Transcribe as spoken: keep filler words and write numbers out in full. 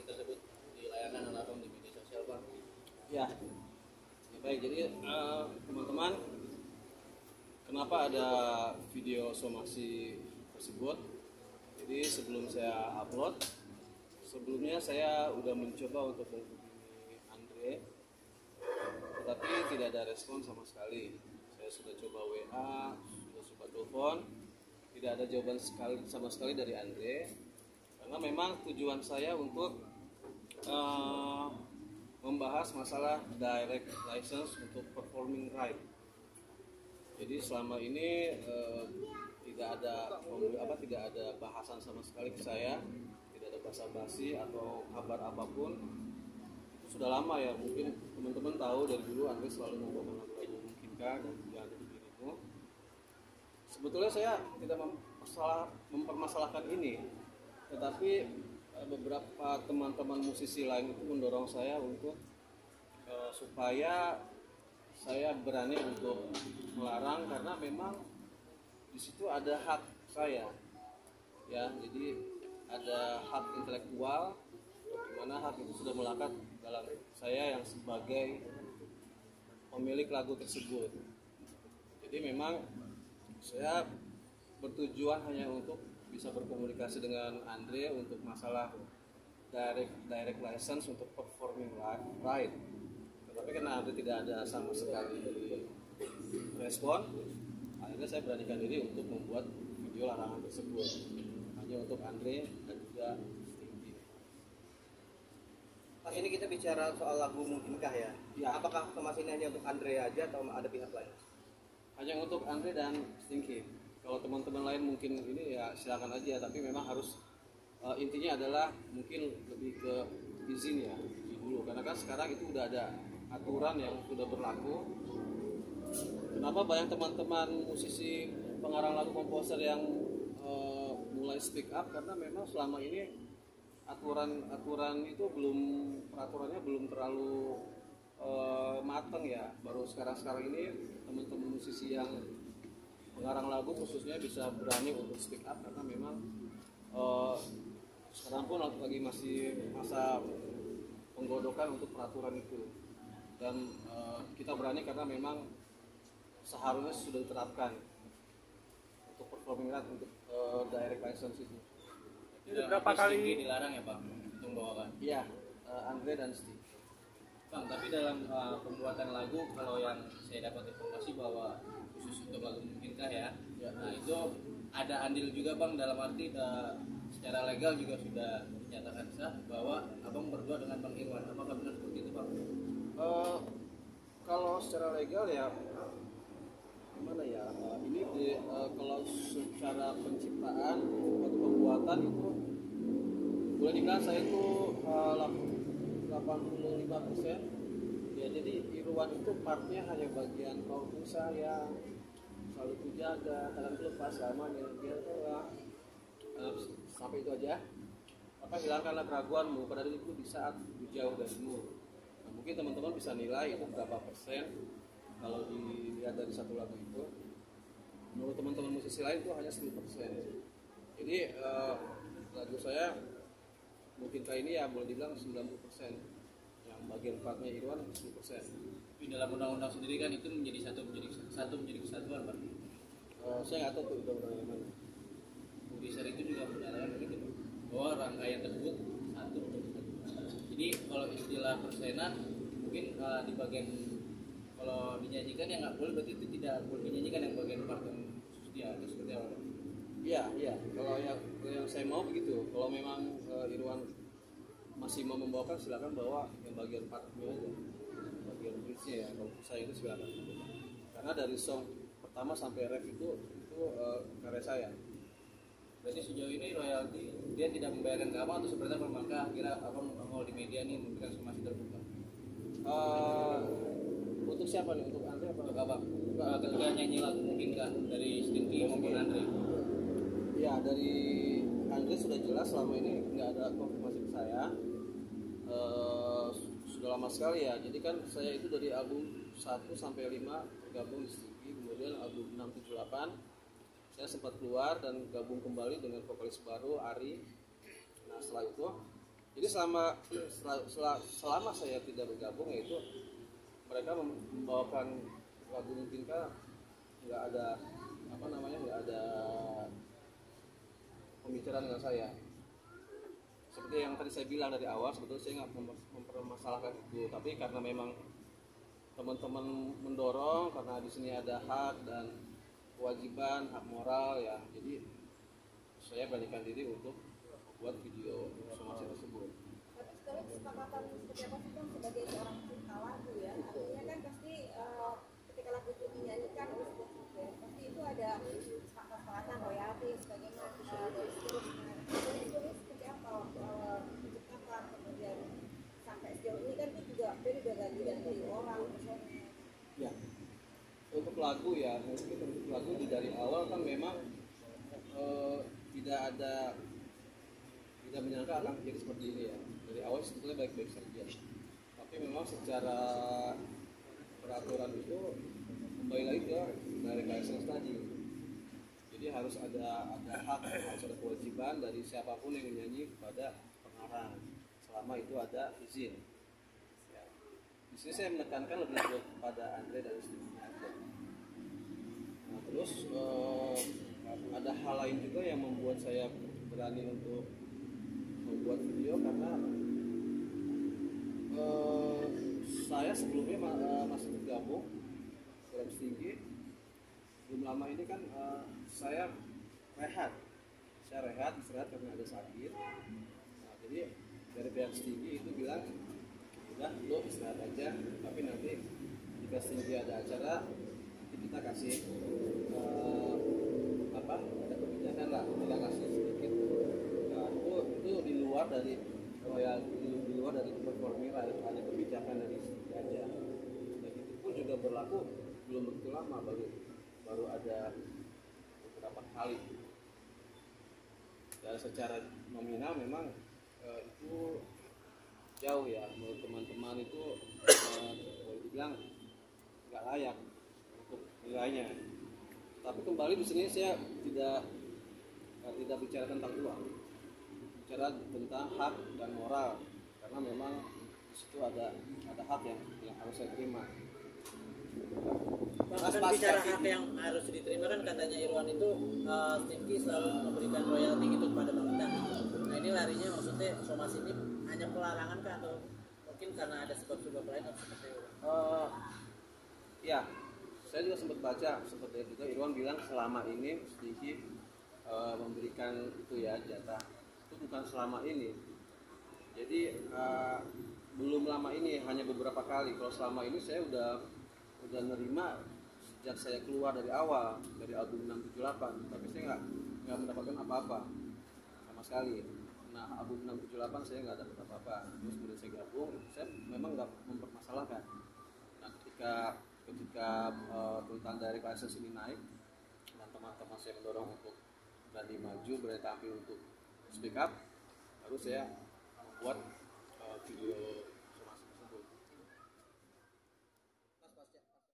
informasi tersebut di layanan atau di media sosial, Bang? Ya, ya baik. Jadi uh, teman-teman, kenapa ada video somasi tersebut? Jadi sebelum saya upload, sebelumnya saya udah mencoba untuk menghubungi Andre, tetapi tidak ada respon sama sekali. Saya sudah coba W A, sudah coba telepon, tidak ada jawaban sekali sama sekali dari Andre. Karena memang tujuan saya untuk uh, membahas masalah direct license untuk performing right. Jadi selama ini uh, tidak ada apa tidak ada bahasan sama sekali ke saya, tidak ada basa-basi atau kabar apapun. Itu sudah lama ya, mungkin teman-teman tahu dari dulu Andre selalu membawakan lagu-lagu Mungkinkah dan Jangan Tutup Dirimu. Sebetulnya saya tidak mempermasalah, mempermasalahkan ini, tetapi beberapa teman-teman musisi lain itu mendorong saya untuk uh, supaya saya berani untuk melarang, karena memang di situ ada hak saya, ya. Jadi ada hak intelektual, di mana hak itu sudah melekat dalam saya yang sebagai pemilik lagu tersebut. Jadi memang saya bertujuan hanya untuk bisa berkomunikasi dengan Andre untuk masalah direct direct license untuk performing right. Tetapi karena Andre tidak ada sama sekali respon, akhirnya saya beranikan diri untuk membuat video larangan tersebut hanya untuk Andre dan juga Stinky. Pas ini kita bicara soal lagu Mungkinkah ya? Ya. Apakah Mas ini hanya untuk Andre aja atau ada pihak lain? Hanya untuk Andre dan Stinky. Kalau teman-teman lain mungkin ini ya silakan aja, tapi memang harus uh, intinya adalah mungkin lebih ke izin ya dulu, karena kan sekarang itu udah ada aturan yang sudah berlaku. Kenapa banyak teman-teman musisi pengarang lagu, komposer yang uh, mulai speak up? Karena memang selama ini aturan-aturan itu belum, peraturannya belum terlalu uh, matang ya. Baru sekarang-sekarang ini teman-teman musisi yang pengarang lagu khususnya bisa berani untuk speak up, karena memang uh, sekarang pun lagi masih masa penggodokan untuk peraturan itu, dan uh, kita berani karena memang seharusnya sudah diterapkan untuk performing right untuk uh, direct license itu. Sudah berapa kali dilarang ya, Bang, untuk membawakan? Iya, uh, Andre dan Steve. Bang, tapi dalam uh, pembuatan lagu, kalau yang saya dapat informasi bahwa khusus untuk lagu Mungkinkah ya, ya, nah itu ada andil juga, Bang, dalam arti uh, secara legal juga sudah dinyatakan sah bahwa Abang berdua dengan Bang Irwan. Apakah benar seperti itu, Bang? Uh, kalau secara legal ya gimana ya, uh, ini di, uh, kalau secara penciptaan atau pembuatan itu boleh dibilang saya itu uh, delapan puluh lima persen ya. Jadi Irwan itu partnya hanya bagian kau pun sayang, selalu ku jaga, tangan lepas lamanya biar telah, uh, sampai itu aja. Apa hilangkanlah keraguanmu pada diriku di saat ku jauh darimu. Nah, mungkin teman-teman bisa nilai itu berapa persen kalau dilihat dari satu lagu itu. Menurut teman-teman musisi lain itu hanya sepuluh persen. Jadi uh, lagu saya Mungkinkah ini ya boleh dibilang sembilan puluh persen, yang bagian partnya Irwan sepuluh persen. Tapi dalam undang-undang sendiri kan itu menjadi satu menjadi satu menjadi kesatuan, Pak. Uh, saya nggak tahu tuh undang-undang yang mana. Publisher itu juga menyatakan begitu, bahwa rangkaian tersebut satu menjadi satu. Jadi kalau istilah persenan mungkin uh, di bagian kalau dinyanyikan yang nggak boleh, berarti itu tidak boleh dinyanyikan yang bagian part yang khusus dia, itu seperti apa? Iya, iya. Kalau yang, yang saya mau begitu. Kalau memang uh, Irwan masih mau membawakan, silakan bawa yang bagian partnya aja, bagian bridge-nya ya. Kalau saya itu silakan. Karena dari song pertama sampai ref itu itu uh, karya saya. Berarti sejauh ini royalti dia tidak membayarkan ke abang atau seperti apa? Maka kira abang mau di media nih memberikan informasi terbuka. Uh, untuk siapa nih? Untuk Andre apa? Untuk abang. Uh, ketika nyanyi lagu Mungkinkah dari Stinky maupun Andre. Ya, dari Andre sudah jelas selama ini nggak ada konfirmasi ke saya. Uh, sudah lama sekali ya. Jadi kan saya itu dari album satu sampai lima gabung di Stinky, kemudian album enam tujuh delapan saya sempat keluar dan gabung kembali dengan vokalis baru Ari. Nah setelah itu Jadi selama selama, selama saya tidak bergabung, yaitu mereka membawakan lagu Mungkinkah nggak ada apa namanya nggak ada pembicaraan dengan saya. Seperti yang tadi saya bilang dari awal, sebetulnya saya nggak mempermasalahkan itu, tapi karena memang teman-teman mendorong, karena di sini ada hak dan kewajiban, hak moral ya, jadi saya berikan diri untuk membuat video somasi tersebut. Tapi sekarang kesepakatan seperti apa sih Bang sebagai seorang pencipta lagu ya? Artinya kan pasti uh, ketika lagu itu dinyanyikan oleh sebuah band, pasti itu ada kesepakatan royalti sebagaimana uh, dari seterusnya. Jadi itu seperti apa waktu awal menciptakan, kemudian sampai sejauh ini kan itu juga band udah ganti-ganti orang personel. Ya, untuk lagu ya, mungkin untuk lagu dari awal kan memang eh, tidak ada, tidak menyangka akan jadi seperti ini ya. Dari awal sebetulnya baik-baik saja, tapi memang secara peraturan itu kembali lagi ke dari license tadi. Jadi harus ada ada hak, harus ada kewajiban dari siapapun yang menyanyi kepada pengarang, selama itu ada izin. Ya. Di sini saya menekankan lebih kepada Andre dan istrinya aja. Nah, terus eh, ada hal lain juga yang membuat saya berani untuk membuat video, karena eh, saya sebelumnya ma- masih bergabung dalam tinggi. Belum lama ini kan eh, saya rehat, saya rehat istirahat karena ada sakit. Nah, jadi dari pihak tinggi itu bilang, udah lo istirahat aja, tapi nanti jika tinggi ada acara, nanti kita kasih eh, apa ada kebijakan lah, kita kasih sedikit. Nah, itu itu di luar dari royal, di, di luar dari formula, ada kebijakan dari sini aja. Dan itu pun juga berlaku belum begitu lama, baru baru ada beberapa kali. Dan secara nominal memang eh, itu jauh ya, menurut teman-teman itu eh, boleh dibilang nggak layak untuk nilainya. Tapi kembali di sini saya tidak eh, tidak bicara tentang uang, bicara tentang hak dan moral, karena memang di situ ada ada hak yang yang harus saya terima. Bang, kan bicara hak yang harus diterima kan katanya Irwan itu uh, Stinky selalu memberikan royalti gitu kepada Bang Itan. Nah ini larinya maksudnya somasi ini hanya pelarangan kah atau mungkin karena ada sebab-sebab lain atau seperti itu? Uh, ya, saya juga sempat baca seperti itu juga. Irwan bilang selama ini Stinky uh, memberikan itu ya jatah. Itu bukan selama ini. Jadi uh, belum lama ini, hanya beberapa kali. Kalau selama ini saya udah udah nerima sejak saya keluar dari awal dari album enam tujuh delapan, tapi saya nggak nggak mendapatkan apa-apa sama sekali. Nah, album enam tujuh delapan saya nggak dapat apa-apa, terus kemudian saya gabung, saya memang nggak mempermasalahkan. Nah, ketika ketika uh, tentang dari license ini naik dan teman-teman saya mendorong untuk berani maju, berani tampil untuk speak up, lalu saya membuat uh, video